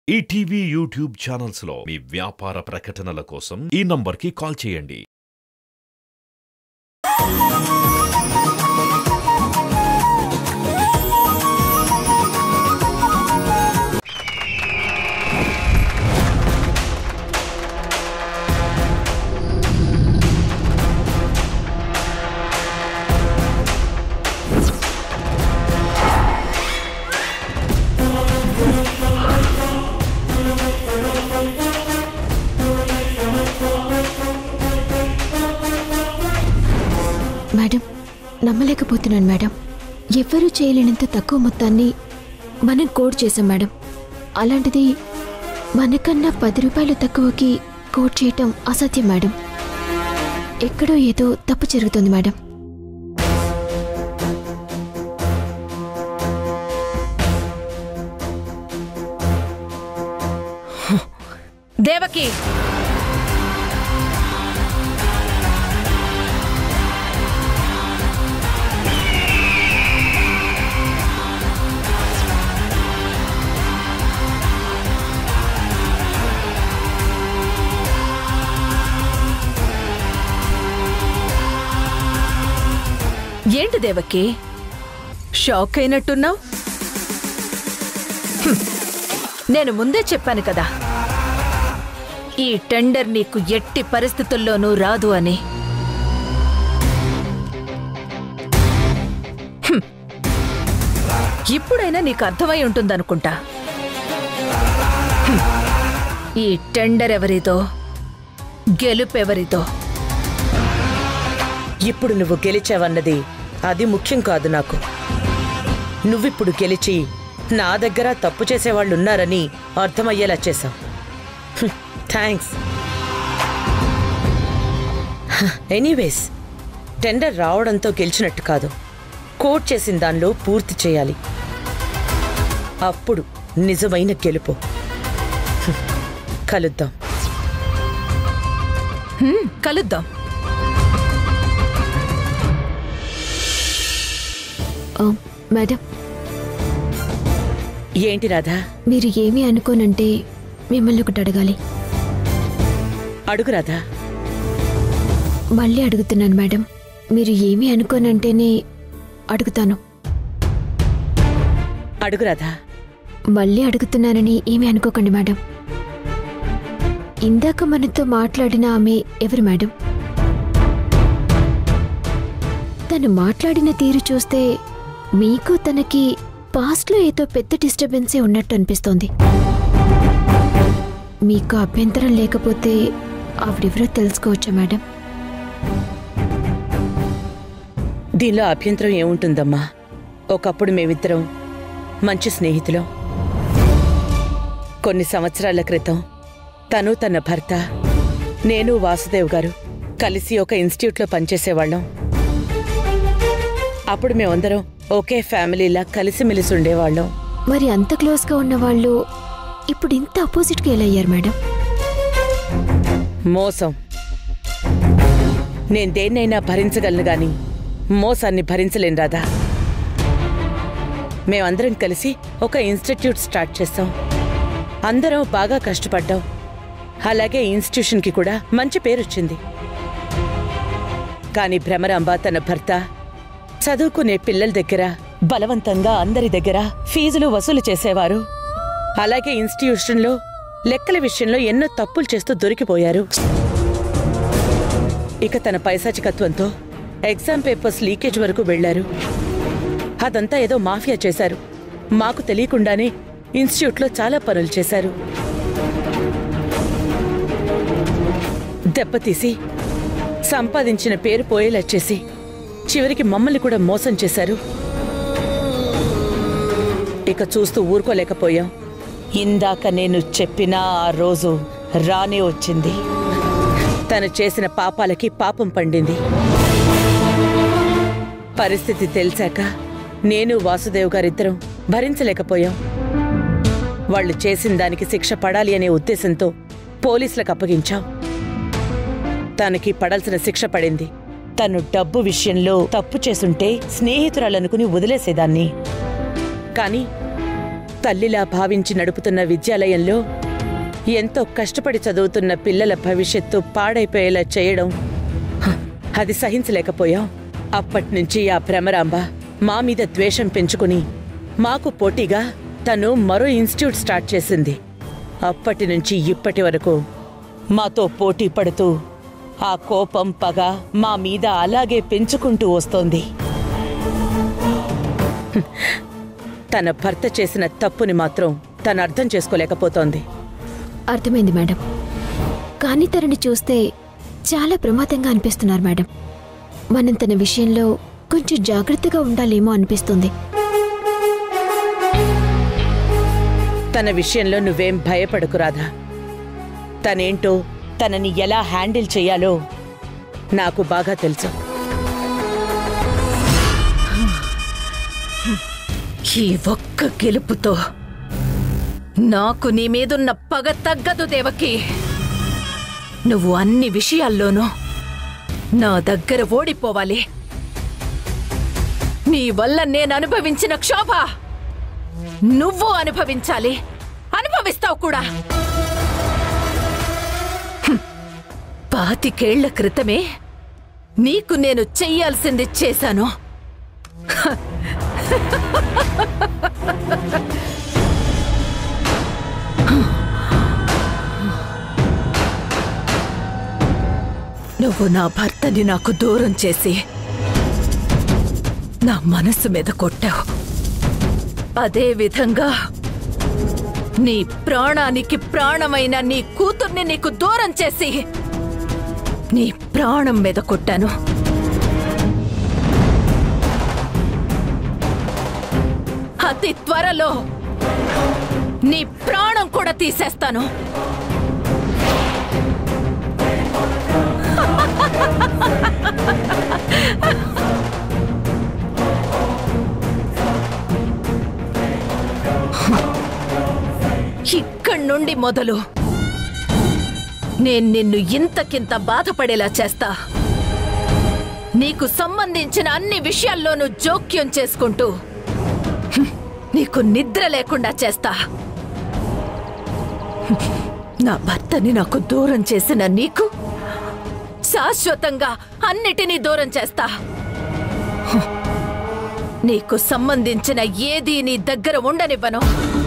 ETV YouTube channels లో మీ వ్యాపార ప్రకటనల కోసం ఈ నంబర్కి కాల్ చేయండి. మేడం, నమ్మలేకపోతున్నాను మేడం. ఎవ్వరూ చేయలేనంత తక్కువ మొత్తాన్ని మనం కోడ్ చేశాం మేడం. అలాంటిది మనకన్నా 10 రూపాయలు తక్కువకి కోడ్ చేయటం అసాధ్యం మేడం. ఎక్కడో ఏదో తప్పు జరుగుతుంది మేడం. దేవకి, ఏంటి దేవకి, షాక్ అయినట్టున్నావు? నేను ముందే చెప్పాను కదా, ఈ టెండర్ నీకు ఎట్టి పరిస్థితుల్లోనూ రాదు అని. ఇప్పుడైనా నీకు అర్థమై ఉంటుందనుకుంటా. ఈ టెండర్ ఎవరిదో, గెలుపెవరిదో. ఇప్పుడు నువ్వు గెలిచావన్నది అది ముఖ్యం కాదు నాకు. నువ్విప్పుడు గెలిచి నా దగ్గర తప్పు చేసేవాళ్ళున్నారని అర్థమయ్యేలా చేశావు. థ్యాంక్స్. ఎనీవేస్, టెండర్ రావడంతో గెలిచినట్టు కాదు, కోట్ చేసిన దానిలో పూర్తి చేయాలి. అప్పుడు నిజమైన గెలుపు. కలుద్దాం. కలుద్దాం. మేడం, ఏంటి రాధా? మీరు ఏమీ అనుకోనంటే మిమ్మల్ని ఒకటి అడగాలి. అడుగు రాధా. మళ్ళీ అడుగుతున్నాను మేడం. మీరు ఏమీ అనుకోనంటేనే అడుగుతాను. అడుగు రాధా. మళ్ళీ అడుగుతున్నానని ఏమీ అనుకోకండి మేడం. ఇందాక మనతో మాట్లాడిన ఆమె ఎవరు మేడం? తను మాట్లాడిన తీరు చూస్తే మీకు తనకి పాస్ట్లో ఏదో పెద్ద డిస్టర్బెన్సే ఉన్నట్టు అనిపిస్తోంది. మీకు అభ్యంతరం లేకపోతే ఆవిడెవరో తెలుసుకోవచ్చా మేడం? దీనిలో అభ్యంతరం ఏముంటుందమ్మా? ఒకప్పుడు మేమిద్దరం మంచి స్నేహితులం. కొన్ని సంవత్సరాల క్రితం తను, తన భర్త, నేను, వాసుదేవ్ గారు కలిసి ఒక ఇన్స్టిట్యూట్లో పనిచేసేవాళ్ళం. అప్పుడు మేమందరం ఒకే ఫ్యామిలీలా కలిసిమెలిసి ఉండేవాళ్ళం. మరి అంత క్లోజ్గా ఉన్నవాళ్ళు ఇప్పుడు ఇంత అపోజిట్గా ఎలా అయ్యారు మేడం? మోసం. నేను దేన్నైనా భరించగలను గాని మోసాన్ని భరించలేను రాదా. మేమందరం కలిసి ఒక ఇన్స్టిట్యూట్ స్టార్ట్ చేస్తాం. అందరం బాగా కష్టపడ్డాం. అలాగే ఇన్స్టిట్యూషన్కి కూడా మంచి పేరొచ్చింది. కానీ భ్రమరాంబ తన భర్త చదువుకునే పిల్లల దగ్గర బలవంతంగా అందరి దగ్గర ఫీజులు వసూలు చేసేవారు. అలాగే ఇన్స్టిట్యూషన్లో లెక్కల విషయంలో ఎన్నో తప్పులు చేస్తూ దొరికిపోయారు. ఇక తన పైశాచికత్వంతో ఎగ్జామ్ పేపర్స్ లీకేజ్ వరకు వెళ్లారు. అదంతా ఏదో మాఫియా చేశారు. మాకు తెలియకుండానే ఇన్స్టిట్యూట్లో చాలా పనులు చేశారు. దెబ్బతీసి సంపాదించిన పేరు పోయేలా చేసి చివరికి మమ్మల్ని కూడా మోసం చేశారు. ఇక చూస్తూ ఊరుకోలేకపోయాం. ఇందాక నేను చెప్పిన ఆ రోజు రానే వచ్చింది. తను చేసిన పాపాలకి పాపం పండింది. పరిస్థితి తెలిసాక నేను, వాసుదేవ్ గారిద్దరం భరించలేకపోయాం. వాళ్ళు చేసిన దానికి శిక్ష పడాలి అనే ఉద్దేశంతో పోలీసులకు అప్పగించాం. తనకి పడాల్సిన శిక్ష పడింది. తను డబ్బు విషయంలో తప్పు చేసుంటే స్నేహితురాలనుకుని వదిలేసేదాన్ని. కానీ తల్లిలా భావించి నడుపుతున్న విద్యాలయంలో ఎంతో కష్టపడి చదువుతున్న పిల్లల భవిష్యత్తు పాడైపోయేలా చేయడం అది సహించలేకపోయాం. అప్పట్నుంచి ఆ భ్రమరాంబ మా మీద ద్వేషం పెంచుకుని మాకు పోటీగా తను మరో ఇన్స్టిట్యూట్ స్టార్ట్ చేసింది. అప్పటి నుంచి ఇప్పటి వరకు మాతో పోటీ పడుతూ ఆ కోపం పగ మా మీద అలాగే పెంచుకుంటూ వస్తోంది. తన భర్త చేసిన తప్పుని మాత్రం తను అర్థం చేసుకోలేకపోతోంది. అర్థమైంది మేడం. కానీ తనని చూస్తే చాలా ప్రమాదంగా అనిపిస్తున్నారు మేడం. మనం తన విషయంలో కొంచెం జాగ్రత్తగా ఉండాలేమో అనిపిస్తుంది. తన విషయంలో నువ్వేం భయపడకు రాధా. తనేంటో తనని ఎలా హ్యాండిల్ చెయ్యాలో నాకు బాగా తెలుసు. ఈ ఒక్క గెలుపుతో నాకు నీ మీదున్న పగ తగ్గదు దేవకి. నువ్వు అన్ని విషయాల్లోనూ నా దగ్గర ఓడిపోవాలి. నీ వల్ల నేను అనుభవించిన క్షోభ నువ్వు అనుభవించాలి. అనుభవిస్తావు కూడా. 25 ఏళ్ల క్రితమే నీకు నేను చెయ్యాల్సింది చేశాను. నువ్వు నా భర్తని నాకు దూరం చేసి నా మనసు మీద కొట్టావు. అదే విధంగా నీ ప్రాణానికి ప్రాణమైన నీ కూతుర్ని నీకు దూరం చేసి నీ ప్రాణం మీద కొట్టాను. అతి త్వరలో నీ ప్రాణం కూడా తీసేస్తాను. ఇక్కడి నుండి మొదలు నేను నిన్ను ఇంతకింత బాధపడేలా చేస్తా. నీకు సంబంధించిన అన్ని విషయాల్లోనూ జోక్యం చేసుకుంటూ నీకు నిద్ర లేకుండా చేస్తా. నా భర్తని నాకు దూరం చేసిన నీకు శాశ్వతంగా అన్నిటినీ దూరం చేస్తా. నీకు సంబంధించిన ఏదీ నీ దగ్గర ఉండనివ్వను.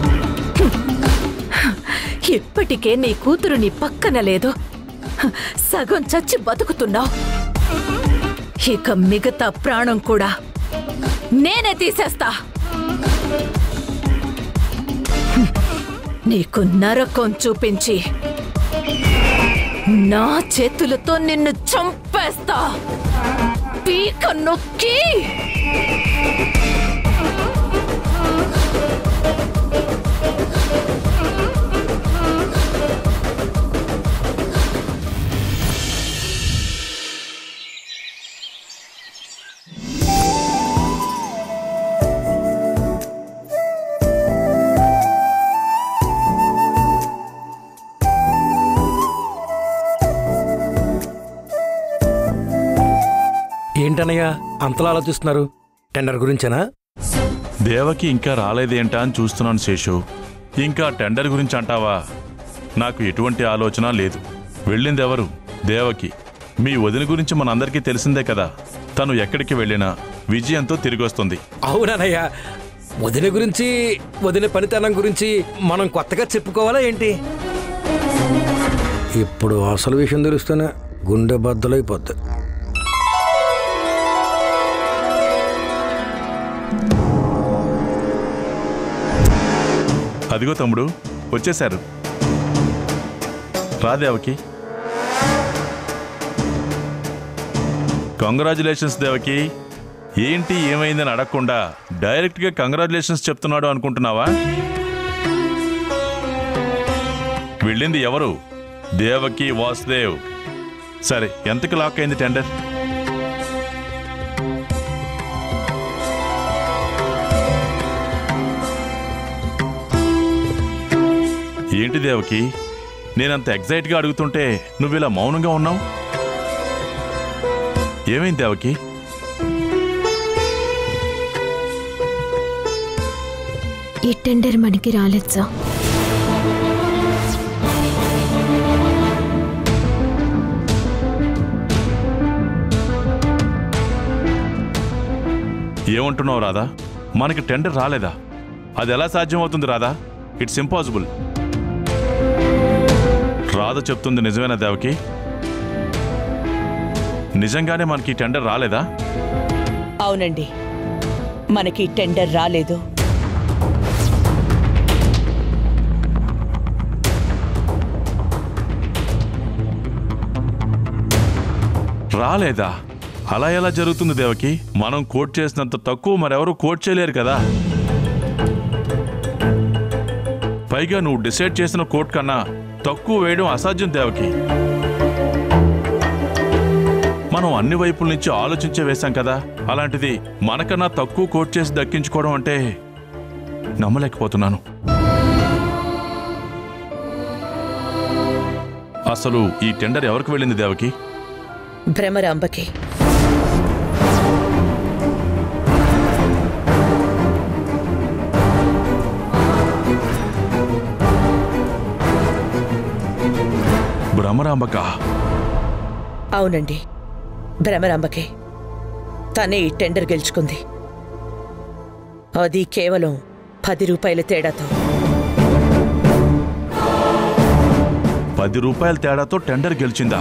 ఇప్పటికే నీ కూతురు నీ పక్కన లేదు. సగం చచ్చి బతుకుతున్నావు. ఇక మిగతా ప్రాణం కూడా నేనే తీసేస్తా. నీకు నరకం చూపించి నా చేతులతో నిన్ను చంపేస్తా. పీక నొక్కి ఏంటన్నయ్యా అంతలా ఆలోచిస్తున్నారు? టెండర్ గురించేనా? దేవకి ఇంకా రాలేదేంటా అని చూస్తున్నాను శేషు. ఇంకా టెండర్ గురించి అంటావా? నాకు ఎటువంటి ఆలోచన లేదు. వెళ్ళిందెవరు? దేవకి. మీ వదిన గురించి మనందరికీ తెలిసిందే కదా. తను ఎక్కడికి వెళ్ళినా విజయంతో తిరిగొస్తుంది. అవునన్నయ్యా, వదిన గురించి, వదిన పనితనం గురించి మనం కొత్తగా చెప్పుకోవాలా ఏంటి? ఇప్పుడు అసలు విషయం తెలుస్తేనే గుండె బద్దలైపోద్ది. అదిగో తమ్ముడు వచ్చేశారు. రా దేవకి. కంగ్రాచులేషన్స్ దేవకి. ఏంటి ఏమైందని అడగకుండా డైరెక్ట్గా కంగ్రాచులేషన్స్ చెప్తున్నాడు అనుకుంటున్నావా? వెళ్ళింది ఎవరు? దేవకి వాసుదేవ్. సరే, ఎంతకు లాక్ అయింది టెండర్? ఏంటి దేవకి, నేనంత ఎగ్జైట్గా అడుగుతుంటే నువ్వు ఇలా మౌనంగా ఉన్నావు? ఏమైంది దేవకి? ఈ టెండర్ మనకి రాలేదు సార్. ఏమంటున్నావు రాధా? మనకి టెండర్ రాలేదా? అది ఎలా సాధ్యమవుతుంది రాధా? It's impossible. రాధ చెప్తుంది నిజమేనా దేవకి? నిజంగానే మనకి టెండర్ రాలేదా? అవునండి, మనకి టెండర్ రాలేదు. రాలేదా? అలా ఎలా జరుగుతుంది దేవకి? మనం కోట్ చేసినంత తక్కువ మరెవరూ కోట్ చేయలేరు కదా. పైగా నువ్వు డిసైడ్ చేసిన కోట్ కన్నా తక్కువ వేయడం అసాధ్యం దేవకి. మనం అన్ని వైపుల నుంచి ఆలోచించే వేశాం కదా. అలాంటిది మనకన్నా తక్కువ కోట్ చేసి దక్కించుకోవడం అంటే నమ్మలేకపోతున్నాను. అసలు ఈ టెండర్ ఎవరికి వెళ్ళింది దేవకి? భ్రమరాంబకి. భ్రమరాంబక? అవునండి, భ్రమరాంబకే. తనే ఈ టెండర్ గెలుచుకుంది. అది కేవలం 10 రూపాయల తేడాతో. 10 రూపాయల తేడాతో టెండర్ గెలిచిందా?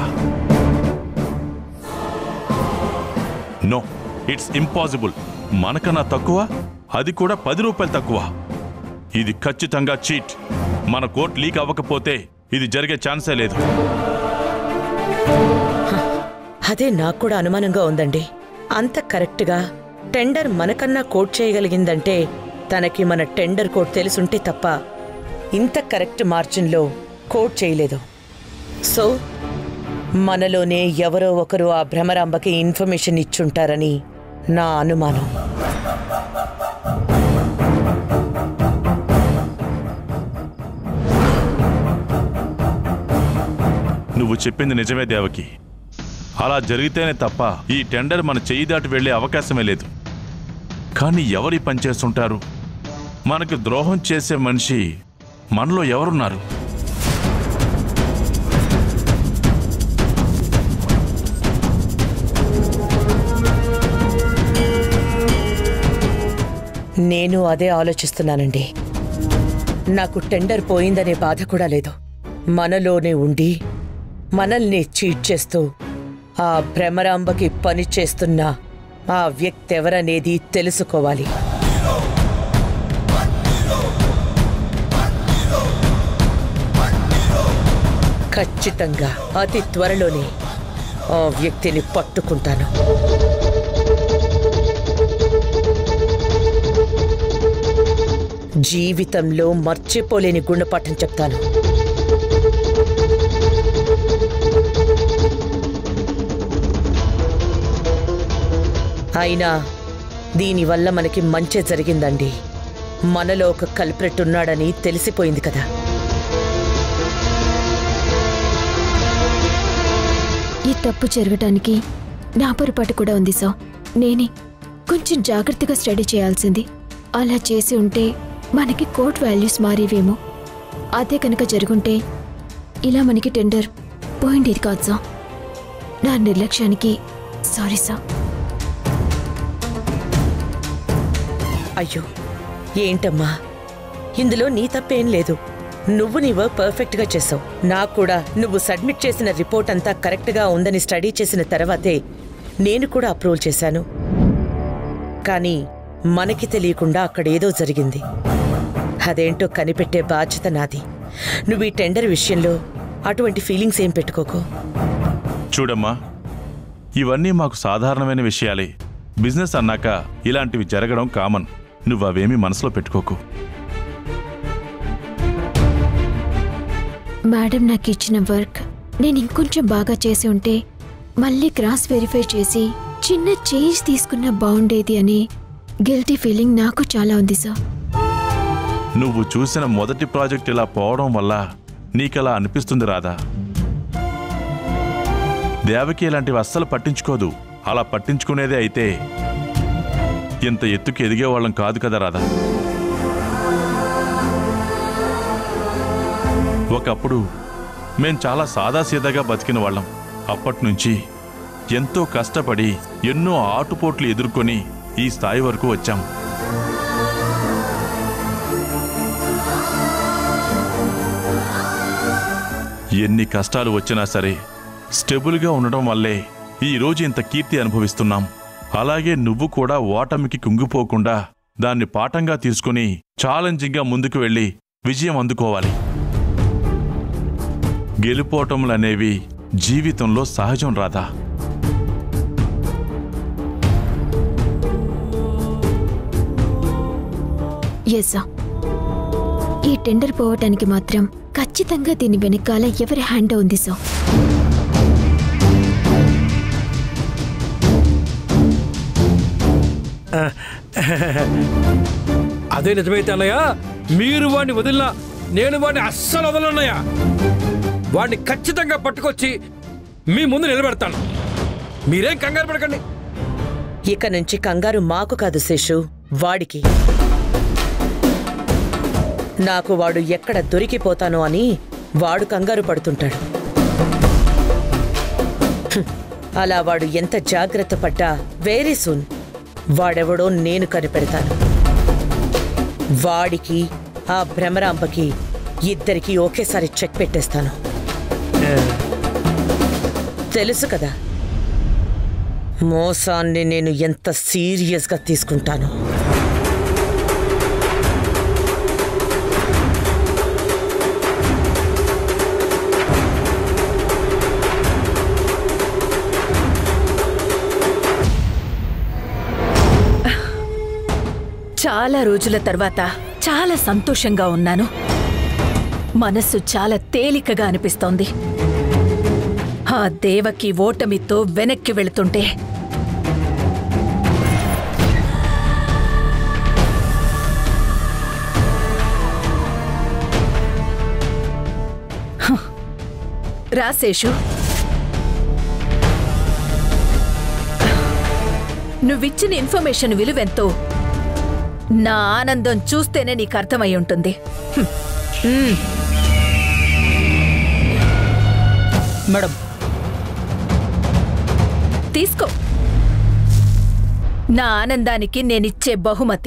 No, it's impossible. మనకన్నా తక్కువ, అది కూడా 10 రూపాయలు తక్కువ. ఇది ఖచ్చితంగా చీట్. మన కోట్ లీక్ అవ్వకపోతే ఇది జరిగే ఛాన్సే లేదు. అదే నాకు కూడా అనుమానంగా ఉందండి. అంత కరెక్ట్గా టెండర్ మనకన్నా కోట్ చేయగలిగిందంటే తనకి మన టెండర్ కోట్ తెలుసుంటే తప్ప ఇంత కరెక్ట్ మార్జిన్లో కోట్ చేయలేదు. సో మనలోనే ఎవరో ఒకరు ఆ భ్రమరాంబకి ఇన్ఫర్మేషన్ ఇచ్చుంటారని నా అనుమానం. నువ్వు చెప్పింది నిజమే దేవకి. అలా జరిగితేనే తప్ప ఈ టెండర్ మన చెయ్యి దాటి వెళ్లే అవకాశమే లేదు. కానీ ఎవరు పనిచేస్తుంటారు? మనకు ద్రోహం చేసే మనిషి మనలో ఎవరున్నారు? నేను అదే ఆలోచిస్తున్నానండి. నాకు టెండర్ పోయిందనే బాధ కూడా లేదు. మనలోనే ఉండి మనల్ని చీట్ చేస్తూ ఆ భ్రమరాంబకి పని చేస్తున్న ఆ వ్యక్తి ఎవరనేది తెలుసుకోవాలి. ఖచ్చితంగా అతి త్వరలోనే ఆ వ్యక్తిని పట్టుకుంటాను. జీవితంలో మర్చిపోలేని గుణపాఠం చెప్తాను. అయినా దీనివల్ల మనకి మంచి జరిగిందండి. మనలో ఒక కల్ప్రెట్ ఉన్నాడని తెలిసిపోయింది కదా. ఈ తప్పు జరగటానికి నా పొరపాటు కూడా ఉంది సార్. నేనే కొంచెం జాగ్రత్తగా స్టడీ చేయాల్సింది. అలా చేసి ఉంటే మనకి కోర్ట్ వాల్యూస్ మారేవేమో. అదే కనుక జరుగుంటే ఇలా మనకి టెండర్ పోయిండేది కాదు సార్. నా నిర్లక్ష్యానికి సారీ సార్. అయ్యో ఏంటమ్మా, ఇందులో నీ తప్పేం లేదు. నువ్వు నీ వర్క్ పర్ఫెక్ట్గా చేసావు. నాకు కూడా నువ్వు సబ్మిట్ చేసిన రిపోర్ట్ అంతా కరెక్ట్గా ఉందని స్టడీ చేసిన తర్వాతే నేను కూడా అప్రూవల్ చేశాను. కానీ మనకి తెలియకుండా అక్కడేదో జరిగింది. అదేంటో కనిపెట్టే బాధ్యత నాది. నువ్వు ఈ టెండర్ విషయంలో అటువంటి ఫీలింగ్స్ ఏం పెట్టుకోకు. చూడమ్మా, ఇవన్నీ మాకు సాధారణమైన విషయాలే. బిజినెస్ అన్నాక ఇలాంటివి జరగడం కామన్. నువ్వు అవేమీ మనసులో పెట్టుకోకు. మేడం నాకు ఇచ్చిన వర్క్ నేను ఇంకొంచెం బాగా చేసి ఉంటే మళ్ళీ క్రాస్ వెరిఫై చేసి చిన్న చేంజ్ తీసుకున్నా బాగుండేది అని గిల్టీ ఫీలింగ్ నాకు చాలా ఉంది సార్. నువ్వు చూసిన మొదటి ప్రాజెక్ట్ ఇలా పోవడం వల్ల నీకలా అనిపిస్తుంది రాధా. దేవకి ఇలాంటివి అస్సలు పట్టించుకోదు. అలా పట్టించుకునేదే అయితే ఇంత ఎత్తుకు ఎదిగేవాళ్ళం కాదు కదా రాధా. ఒకప్పుడు మేం చాలా సాదాసీదాగా బతికిన వాళ్ళం. అప్పట్నుంచి ఎంతో కష్టపడి ఎన్నో ఆటుపోట్లు ఎదుర్కొని ఈ స్థాయి వరకు వచ్చాం. ఎన్ని కష్టాలు వచ్చినా సరే స్టెబుల్గా ఉండడం వల్లే ఈరోజు ఇంత కీర్తి అనుభవిస్తున్నాం. అలాగే నువ్వు కూడా ఓటమికి కుంగిపోకుండా దాన్ని పాఠంగా తీసుకుని ఛాలెంజింగ్గా ముందుకు వెళ్ళి విజయం అందుకోవాలి. గెలుపోటములనేవి జీవితంలో సహజం రాధా. Yes sir. ఈ టెండర్ పోవటానికి మాత్రం ఖచ్చితంగా దీని వెనకాల ఎవరి హ్యాండ్ ఉంది సార్. అదే నిజమైతే అన్నయ్య, మీరు వాడిని వదిలినా నేను వాడిని అస్సలు వదలన్నయ్య. వాడిని ఖచ్చితంగా పట్టుకొచ్చి మీ ముందు నిలబెడతాను. మీరేం కంగారు పడకండి. ఇక నుంచి కంగారు మాకు కాదు శేషు, వాడికి. నాకు వాడు ఎక్కడ దొరికిపోతానో అని వాడు కంగారు పడుతుంటాడు. అలా వాడు ఎంత జాగ్రత్త పడ్డా వెరీ సూన్ వాడెవడో నేను కనిపెడతాను. వాడికి ఆ భ్రమరాంబకి ఇద్దరికి ఒకేసారి చెక్ పెట్టేస్తాను. తెలుసు కదా మోసాన్ని నేను ఎంత సీరియస్గా తీసుకుంటాను. చాలా రోజుల తర్వాత చాలా సంతోషంగా ఉన్నాను. మనస్సు చాలా తేలికగా అనిపిస్తోంది. ఆ దేవకి ఓటమితో వెనక్కి వెళుతుంటే రాశేషు, నువ్విచ్చిన ఇన్ఫర్మేషన్ విలువెంతో నా ఆనందం చూస్తేనే నీకు అర్థమై ఉంటుంది. మేడం తీసుకో నా ఆనందానికి నేనిచ్చే బహుమతి.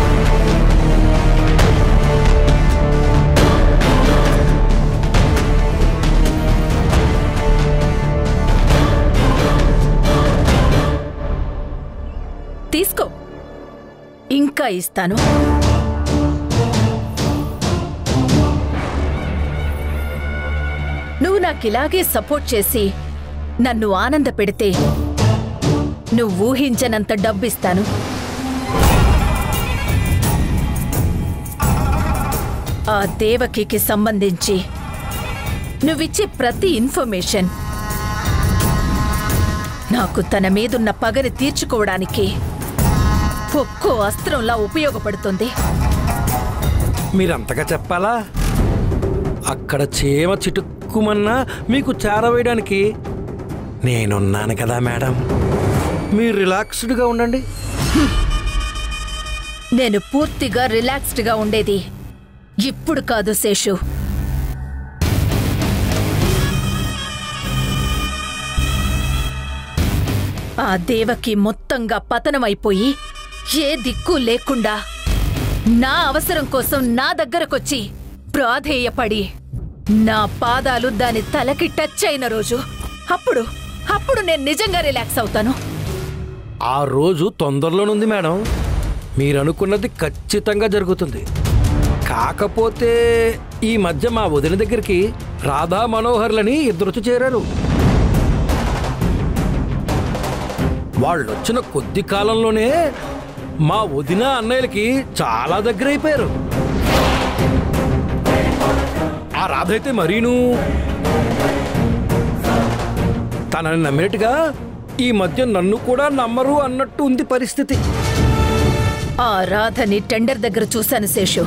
తీసుకో, ఇంకా ఇస్తాను. నువ్వు నాకిలాగే సపోర్ట్ చేసి నన్ను ఆనంద పెడితే నువ్వు ఊహించనంత డబ్బిస్తాను. ఆ దేవకికి సంబంధించి నువ్విచ్చే ప్రతి ఇన్ఫర్మేషన్ నాకు తన మీదున్న పగని తీర్చుకోవడానికి ఒక్కో అస్త్రంలా ఉపయోగపడుతుంది. మీరంతగా చెప్పాలా? అక్కడ చీమ చిటుక్కుమన్నా మీకు చేరవేయడానికి నేనున్నాను కదా మేడం. మీరు రిలాక్స్డ్గా ఉండండి. నేను పూర్తిగా రిలాక్స్డ్గా ఉండేది ఇప్పుడు కాదు శేషు. ఆ దేవకి మొత్తంగా పతనమైపోయి ఏ దిక్కు లేకుండా నా అవసరం కోసం నా దగ్గరకొచ్చి ప్రాధేయపడి నా పాదాలు దాని తలకి టచ్ అయిన రోజు, అప్పుడు నేను నిజంగా రిలాక్స్ అవుతాను. ఆ రోజు తొందరలోనుంది మేడం. మీరనుకున్నది ఖచ్చితంగా జరుగుతుంది. కాకపోతే ఈ మధ్య మా వదిన దగ్గరికి రాధా మనోహర్లని ఇద్దరు చేరారు. వాళ్ళొచ్చిన కొద్ది కాలంలోనే మా వదిన అన్నయ్యలకి చాలా దగ్గర అయిపోయారు. ఆ రాధ అయితే మరీను తనని నమ్మినట్టుగా ఈ మధ్య నన్ను కూడా నమ్మరు అన్నట్టు ఉంది పరిస్థితి. ఆ రాధని టెండర్ దగ్గర చూశాను శేషు.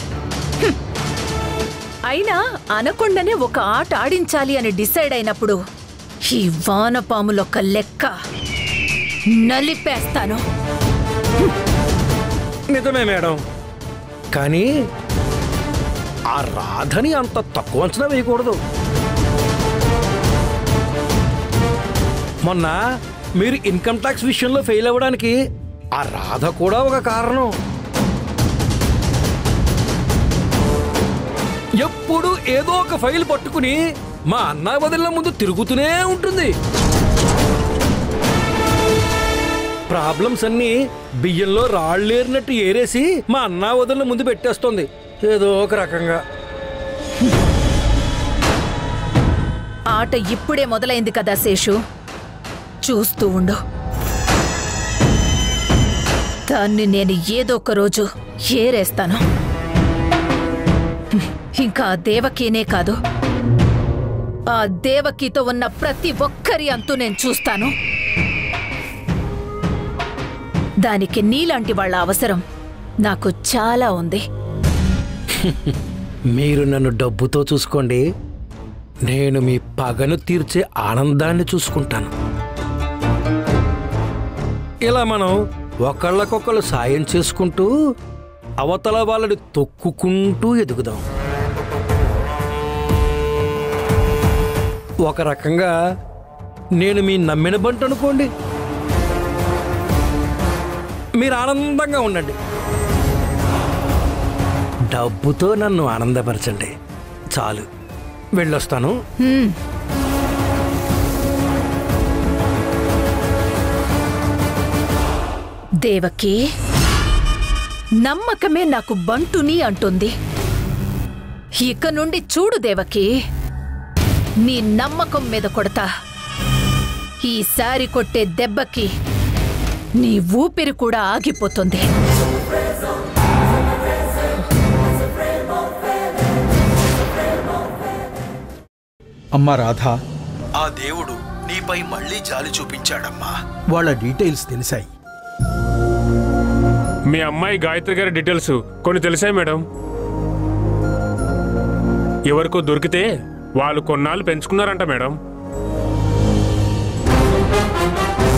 అయినా అనకుండానే ఒక ఆట ఆడించాలి అని డిసైడ్ అయినప్పుడు ఈ వానపాములొక్క లెక్క నలిపేస్తాను. నిజమే మేడం, కానీ ఆ రాధని అంత తక్కువ అంచనా వేయకూడదు. మొన్న మీరు ఇన్కమ్ ట్యాక్స్ విషయంలో ఫెయిల్ అవ్వడానికి ఆ రాధ కూడా ఒక కారణం. ఎప్పుడు ఏదో ఒక ఫైల్ పట్టుకుని మా అన్న వదిలిన ముందు తిరుగుతూనే ఉంటుంది. ప్రాబ్లమ్స్ అన్నీ బియ్యంలో రాళ్ళేరినట్టు ఏరేసి మా అన్న వదిలిన ముందు పెట్టేస్తుంది ఏదో ఒక రకంగా. ఆట ఇప్పుడే మొదలైంది కదా శేషు, చూస్తూ ఉండు. దాన్ని నేను ఏదో ఒక రోజు ఏరేస్తాను. ఇంకా ఆ దేవకీనే కాదు, ఆ దేవకీతో ఉన్న ప్రతి ఒక్కరి అంతు నేను చూస్తాను. దానికి నీలాంటి వాళ్ళ అవసరం నాకు చాలా ఉంది. మీరు నన్ను డబ్బుతో చూసుకోండి, నేను మీ పగను తీర్చే ఆనందాన్ని చూసుకుంటాను. ఇలా మనం ఒకళ్ళకొకళ్ళు సాయం చేసుకుంటూ అవతల వాళ్ళని తొక్కుకుంటూ ఎదుగుదాం. ఒక రకంగా నేను మీ నమ్మిన బంట అనుకోండి. మీరు ఆనందంగా ఉండండి, డబ్బుతో నన్ను ఆనందపరచండి చాలు. వెళ్ళొస్తాను. దేవకి, నమ్మకమే నాకు బంటుని అంటుంది. ఇక నుండి చూడు దేవకి, నీ నమ్మకం మీద కొడతా. ఈసారి కొట్టే దెబ్బకి నీ ఊపిరి కూడా ఆగిపోతుంది. అమ్మా రాధ, ఆ దేవుడు నీపై మళ్ళీ జాలి చూపించాడమ్మా. వాళ్ళ డీటెయిల్స్ తెలిసాయి. మీ అమ్మాయి గాయత్రి గారి డీటెయిల్స్ కొన్ని తెలిసాయి మేడం. ఎవరికో దొరికితే వాళ్ళు కొన్నాళ్ళు పెంచుకున్నారంట మేడం.